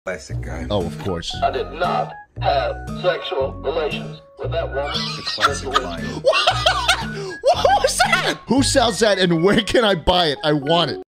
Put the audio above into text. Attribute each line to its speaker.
Speaker 1: Classic guy.
Speaker 2: Oh, of course.
Speaker 3: I did not have sexual relations with that woman.
Speaker 1: The classic line.
Speaker 2: What was that? Who sells that and where can I buy it? I want it.